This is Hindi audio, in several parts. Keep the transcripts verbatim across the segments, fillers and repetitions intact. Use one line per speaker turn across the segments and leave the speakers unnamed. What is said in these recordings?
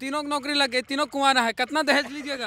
तीनों की नौकरी लग गई, तीनों कुंवारा है, कितना दहेज लीजिएगा?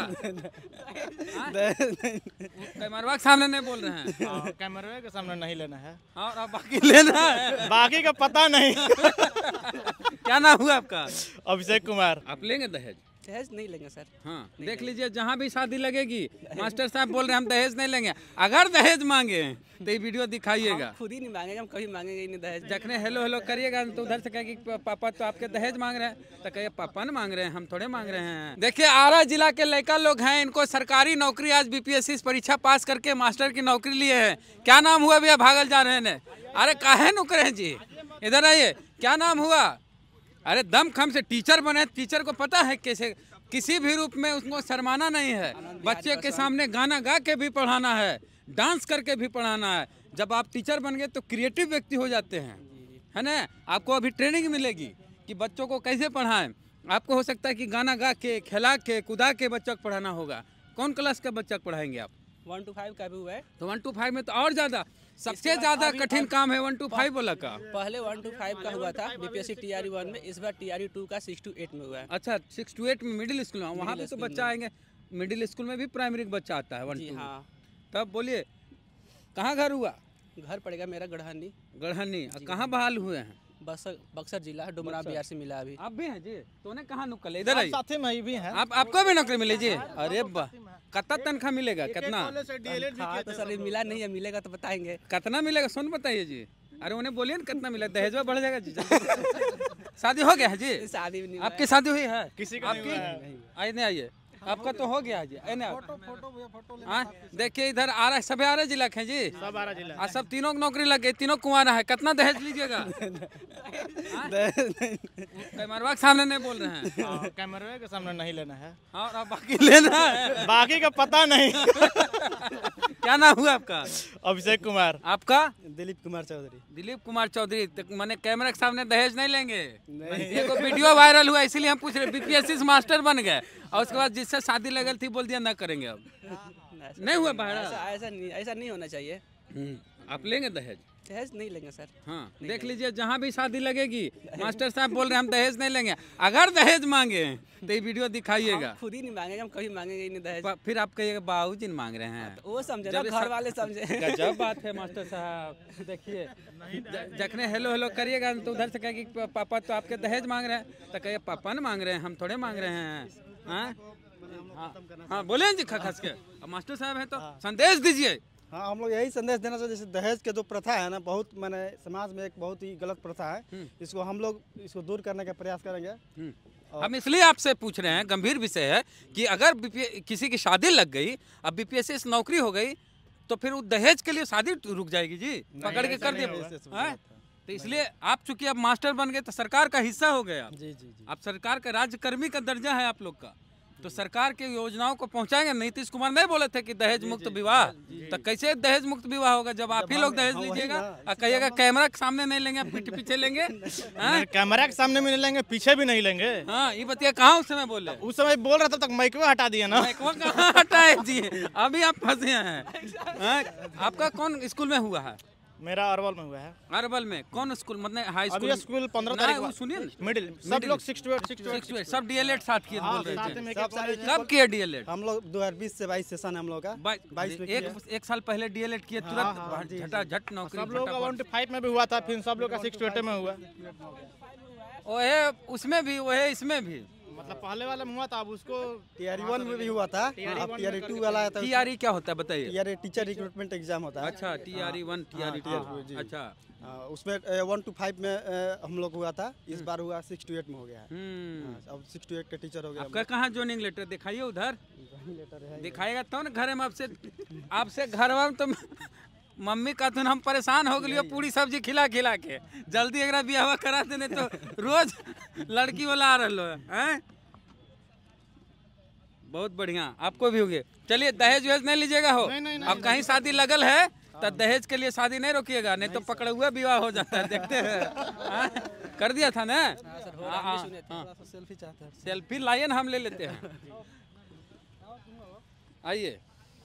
कैमरवा के सामने नहीं बोल रहे हैं?
कैमरे के सामने नहीं लेना है
और अब बाकी लेना है,
बाकी का पता नहीं।
क्या नाम हुआ आपका?
अभिषेक कुमार।
आप लेंगे दहेज?
दहेज नहीं लेंगे सर।
हाँ, देख लीजिए, जहाँ भी शादी लगेगी मास्टर साहब बोल रहे हैं हम दहेज नहीं लेंगे। अगर दहेज मांगे तो ये वीडियो दिखाइएगा।
खुद ही नहीं मांगेंगे, हम कभी मांगेंगे ही नहीं दहेज।
जखने हेलो हेलो करिएगा तो उधर से कहेगी पापा तो आपके दहेज मांग रहे हैं, तो कहिए पापा ने मांग रहे हैं, हम थोड़े मांग रहे हैं। देखिए, आरा जिला के लड़का लोग हैं, इनको सरकारी नौकरी आज बीपीएससी परीक्षा पास करके मास्टर की नौकरी लिए है। क्या नाम हुआ भैया? भागल जा रहे हैं। अरे काहे नुक रहे जी, इधर आइए। क्या नाम हुआ? अरे दम खम से टीचर बने। टीचर को पता है कैसे किसी भी रूप में उसको शर्माना नहीं है, बच्चे के सामने गाना गा के भी पढ़ाना है, डांस करके भी पढ़ाना है। जब आप टीचर बन गए तो क्रिएटिव व्यक्ति हो जाते हैं, है ना? आपको अभी ट्रेनिंग मिलेगी कि बच्चों को कैसे पढ़ाएं। आपको हो सकता है कि गाना गा के, खिला के, कुदा के बच्चों को पढ़ाना होगा। कौन क्लास का बच्चा को पढ़ाएंगे आप?
वन टू फाइव का भी हुआ है।
तो वन टू फाइव में तो और ज़्यादा, सबसे ज़्यादा कठिन काम है वन टू फाइव वाला का।
पहले वन टू फाइव का हुआ था बीपीएससी टीआरई वन में, इस बार टीआरई टू का सिक्स टू एट में हुआ है।
अच्छा, सिक्स टू एट में मिडिल स्कूल में, वहाँ पे तो बच्चा आएंगे। मिडिल स्कूल में भी प्राइमरी का बच्चा आता है वन टू।
हाँ,
तब बोलिए, कहाँ घर हुआ?
घर पड़ेगा मेरा गढ़हनी।
गढ़हनी। कहाँ बहाल हुए हैं?
बक्सर बक्सर जिला डुमरा बिहार से मिला अभी।
आप भी हैं जी? तो उन्हें कहाँ नुकल? इधर आइए।
साथी में भी हैं।
आप आपको भी नौकरी मिली जी? अरे वाह, कितना तनख्वाह मिलेगा? कितना?
हाँ तो सर मिला नहीं है, मिलेगा तो बताएंगे।
कितना मिलेगा सुन बताइए जी। अरे उन्हें बोलिए ना कितना मिला, दहेज बढ़ जाएगा जी। शादी हो गया है जी?
शादी भी नहीं।
आपकी शादी हुई है?
किसी का
आपकी? आइए नहीं आइए, आपका तो हो गया है जी। हाँ, देखिए इधर आ रहा है, सभी आ रहे जिला के हैं जी।
सब आ रहा जिला।
आज सब तीनों की नौकरी लग गई, तीनों कुंवारा है, कितना दहेज लीजिएगा? कैमरवा के सामने नहीं बोल रहे हैं?
कैमरे के सामने नहीं लेना है
और अब बाकी लेना है,
बाकी का पता नहीं।
क्या नाम हुआ आपका?
अभिषेक कुमार।
आपका?
दिलीप कुमार चौधरी।
दिलीप कुमार चौधरी। तो मैंने कैमरे के सामने दहेज नहीं लेंगे? ये को वीडियो वायरल हुआ इसलिए हम पूछ रहे। बीपीएससी से मास्टर बन गए और उसके बाद जिससे शादी लगल थी बोल दिया ना करेंगे। अब नहीं हुआ बाहर?
ऐसा ऐसा नहीं, ऐसा नहीं होना चाहिए।
आप लेंगे दहेज?
दहेज नहीं लेंगे सर।
हाँ, देख लीजिए, जहाँ भी शादी लगेगी मास्टर साहब बोल रहे हैं हम दहेज नहीं लेंगे। अगर दहेज मांगे तो ये वीडियो दिखाइएगा।
खुद ही नहीं मांगेंगे, हम कभी मांगेंगे ही नहीं दहेज।
फिर आप कहिएगा बाबू जी मांग रहे हैं,
वो समझे ना, घर वाले समझे।
गजब बात है मास्टर साहब। देखिए, जखने हेलो हेलो करिएगा तो उधर से कहेगी पापा तो आपके दहेज मांग रहे हैं, तो कहिए पापा ने मांग रहे हैं, हम थोड़े मांग रहे हैं। हाँ हाँ, बोले जी खस के। मास्टर साहब है तो संदेश दीजिए।
हाँ, हम लोग यही संदेश देना चाहिए। जैसे दहेज के जो प्रथा है ना, बहुत मैंने समाज में एक बहुत ही गलत प्रथा है, इसको हम लोग इसको दूर करने का प्रयास करेंगे।
हम इसलिए आपसे पूछ रहे हैं, गंभीर विषय है कि अगर किसी की शादी लग गई, अब बीपीएससी से नौकरी हो गई, तो फिर वो दहेज के लिए शादी रुक जाएगी जी, पकड़ के कर दिया। तो इसलिए आप चूंकि अब मास्टर बन गए तो सरकार का हिस्सा हो गया।
जी जी जी।
आप सरकार का राज्यकर्मी का दर्जा है आप लोग का, तो सरकार के योजनाओं को पहुंचाएंगे। नीतीश कुमार नहीं बोले थे कि दहेज मुक्त विवाह, तो कैसे दहेज मुक्त विवाह होगा जब आप ही लोग दहेज लीजिएगा और कहिएगा कैमरा के सामने नहीं लेंगे, पीठ पीछे लेंगे।
कैमरा के सामने भी नहीं लेंगे, पीछे भी नहीं लेंगे।
हाँ, ये बतिया कहाँ उस समय बोले?
उस समय बोल रहा था, तब तक माइक हटा दिया ना।
माइक कहाँ हटाए जी? अभी आप फंसे हैं। आपका कौन स्कूल में हुआ है?
मेरा अरवल में हुआ है।
अरवल में कौन स्कूल? मतलब हाई स्कूल?
अभी स्कूल पंद्रह तारीख को।
सुनिए,
मिडिल सब लोग six two eight six two
six two eight सब डीएलएड साथ किए बोल रहे थे।
सब
कब किए डीएलएड?
हम लोग दो हजार बीस से बाईस सेशन है हम लोग का।
बाईस में एक एक साल पहले डीएलएड किए, तुरंत झटा झट नौकरी।
सब लोग का वन टू फाइव में भी हुआ था, फिर सब लोग का सिक्स टू एट में हुआ।
ओहे उसमें भी, ओहे इसमें भी,
मतलब पहले वाला हुआ था, अब उसको
टीआरई वन में भी हुआ था, अब टीआरई टू वाला है।
टीआरई क्या होता है बताइए?
टीआरई टीचर रिक्रूटमेंट एग्जाम होता है।
अच्छा, टीआरई वन, टीआरई टू। अच्छा,
उसमें वन टू फाइव में हम लोग हुआ था, इस बार हुआ सिक्स टू एट में हो गया है। अब सिक्स टू एट का टीचर हो गया।
आपका कहाँ ज्वाइनिंग लेटर दिखाइए? उधर दिखाएगा तो ना घर में। आपसे आपसे घर में तो मम्मी का तो हम परेशान हो गई पूरी सब्जी खिला खिला के। जल्दी अगर ब्याह करा देने तो रोज लड़की वाला आ रहा है। बहुत बढ़िया, आपको भी होगे। चलिए, दहेज वहेज नहीं लीजिएगा हो। अब कहीं शादी लगल है तो दहेज के लिए शादी नहीं रोकिएगा, नहीं तो पकड़े हुए विवाह हो जाता है। देखते हैं, कर दिया था ना।
सेल्फी चाहते हैं,
सेल्फी लाइए ना, हम ले लेते हैं। आइए,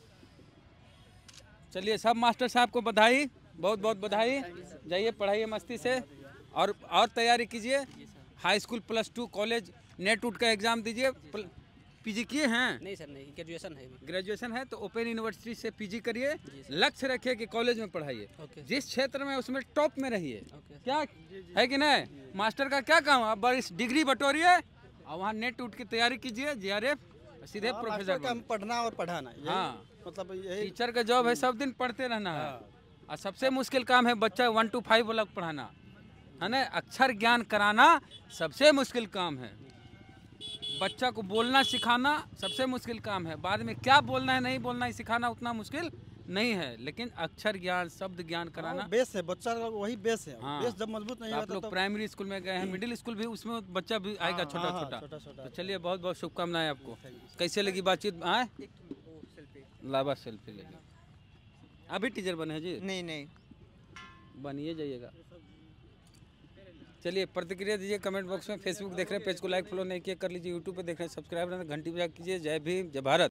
चलिए, सब मास्टर साहब को बधाई, बहुत बहुत बधाई। जाइए पढ़ाइए मस्ती से, और और तैयारी कीजिए। High school, plus two, college, NET उट का एग्जाम दीजिए। पीजी किए हैं?
नहीं सर नहीं, ग्रेजुएशन है अभी।
ग्रेजुएशन है तो ओपन यूनिवर्सिटी से पीजी करिए।
जी सर।
लक्ष्य रखिए कि कॉलेज में पढ़ाइए,
ओके
जिस क्षेत्र में उसमें टॉप में रहिए।
ओके
क्या है कि नहीं? मास्टर का क्या काम है? आप बड़ी डिग्री बटोरिए और वहाँ नेट उट की तैयारी कीजिए, जेआरएफ, सीधे
हाँ,
प्रोफेसर
मास्टर का
बनिए।
पढ़ना और पढ़ाना, यही
हाँ।
मतलब यही
टीचर का जॉब है सब दिन पढ़ते रहना है। और सबसे मुश्किल काम है बच्चा वन टू फाइव वाला पढ़ाना, है ना। अक्षर ज्ञान कराना सबसे मुश्किल काम है। बच्चा को बोलना सिखाना सबसे मुश्किल काम है। बाद में क्या बोलना है नहीं बोलना है सिखाना उतना मुश्किल नहीं है, लेकिन अक्षर ज्ञान शब्द ज्ञान कराना।
बेस है, बच्चा का वही बेस है।
हाँ।
बेस जब मजबूत नहीं
तो आप
होता
लोग
तो
प्राइमरी स्कूल में गए हैं, मिडिल स्कूल भी उसमें बच्चा भी आएगा छोटा
हाँ, हाँ,
छोटा।
छोटा छोटा।
तो चलिए बहुत बहुत शुभकामनाएं आपको। कैसे लगी बातचीत? आए लावा सेल्फी लेगी। अभी टीचर बने हैं जी?
नहीं नहीं
बनिए जाइएगा। चलिए प्रतिक्रिया दीजिए कमेंट बॉक्स में। फेसबुक देख रहे हैं पेज को लाइक फॉलो नहीं किया कर लीजिए, यूट्यूब पे देख रहे हैं सब्सक्राइब, घंटी बजा कीजिए। जय भीम, जय भारत।